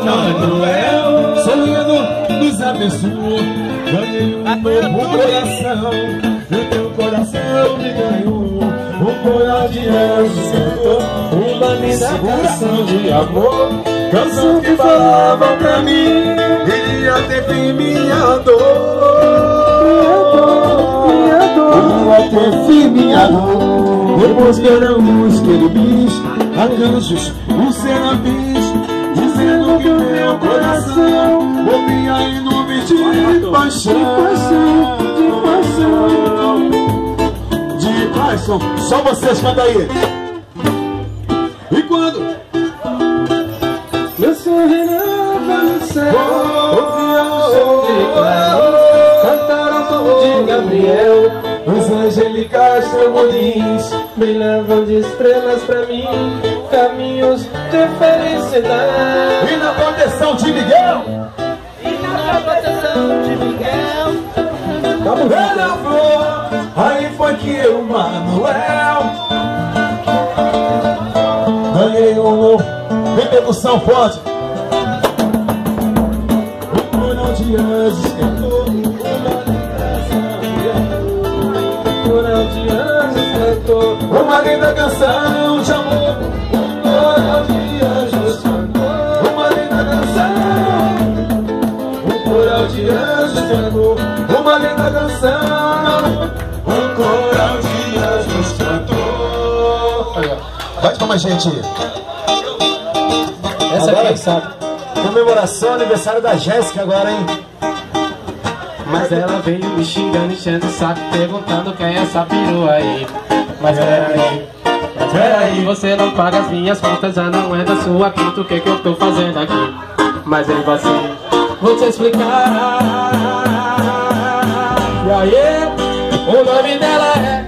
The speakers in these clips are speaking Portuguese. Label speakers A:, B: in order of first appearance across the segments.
A: Manuel, sorrindo nos abençoou. Ganhei um novo coração, e o teu coração me ganhou. Um coral de anjo cantou uma linda canção de amor. Canção que falava pra mim, iria ter fim minha dor. Iria ter fim minha dor. Depois verão os querubins, arcanjos, os serafins, dizendo que o meu coração ouvia em nome de paixão, de paixão. Só vocês, canta aí. E quando
B: meu sorrirava no céu, ouvia o som de Claro, cantaram como de Gabriel.
A: os angelicais trambolins
B: Me levam de estrelas pra mim, caminhos de felicidade.
A: e na proteção de Miguel, da mulher da flor, aí foi que eu, Manuel, ganhei um novo, repercussão forte. O coral de anjos cantou
B: Coral de anjos cantou
A: uma linda canção de amor. O coral de anjos cantou uma linda canção. O coral de anjos cantou uma linda canção. O coral de anjos cantou. Bate com mais gente.
B: Essa aqui, sabe?
A: Comemoração, aniversário da Jéssica agora, hein?
B: Mas ela veio me xingando, enchendo o saco, perguntando quem é essa perua aí. Mas peraí, você não paga as minhas contas, já não é da sua conta, o que eu tô fazendo aqui? Mas ele vai assim, vou te explicar. E aí, o nome dela é...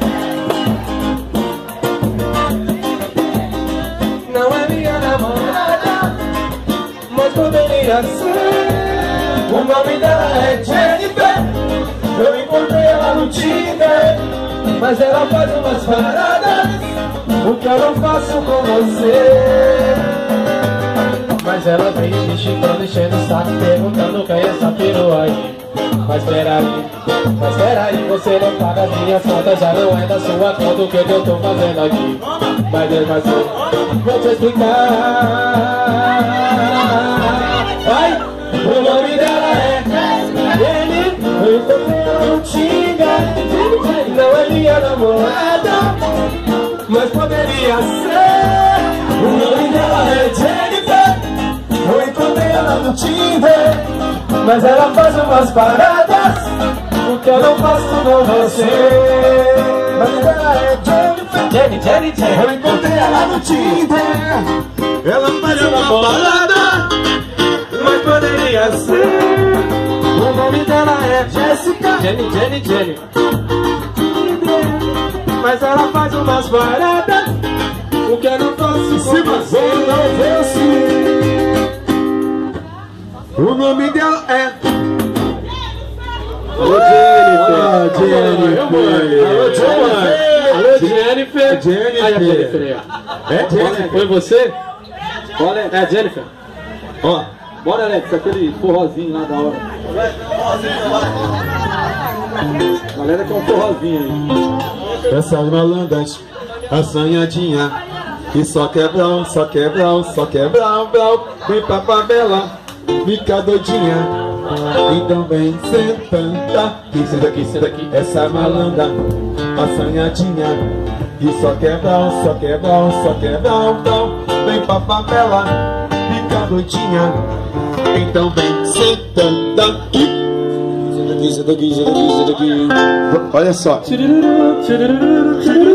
B: Não é minha namorada, mas poderia ser. O nome dela é Jennifer. Eu encontrei ela no Tinder, mas ela faz umas paradas, o que eu não faço com você. Mas ela veio me xingando, enchendo o saco, perguntando quem é essa perua aí. Mas peraí, você não paga as minhas contas, já não é da sua conta, o que eu tô fazendo aqui? Mas ele vai ser, vou te explicar. Vai, o nome dela é Jenny. Eu encontrei ela no Tinder, não é minha namorada, mas poderia ser.
A: O nome dela é Jennifer. Eu encontrei ela no Tinder,
B: Mas ela faz umas paradas, o que eu não faço com você.
A: mas ela é Jennifer.
B: Jenny.
A: Eu encontrei ela no Tinder. Ela faz uma balada,
B: Mas poderia ser. O nome dela é Jéssica. Jenny. Mas ela faz umas paradas, o que eu não faço
A: se
B: com
A: você
B: você.
A: não vence. O nome dela é
B: Alô, Jennifer. Alô, Jennifer. Aí a Jennifer aí, ó.
A: É Jennifer.
B: Foi você? É a Jennifer.
A: Ó,
C: Bora, Alex, aquele forrozinho lá da hora. Galera, quer um forrozinho aí.
A: essas malandras assanhadinha, que só quebrão, vem pra favela, fica doidinha. Então vem sentando, senta aqui, essa malandra assanhadinha, que só quebrão, vem pra favela, fica doidinha. Então vem sentando aqui. Senta aqui. Olha só.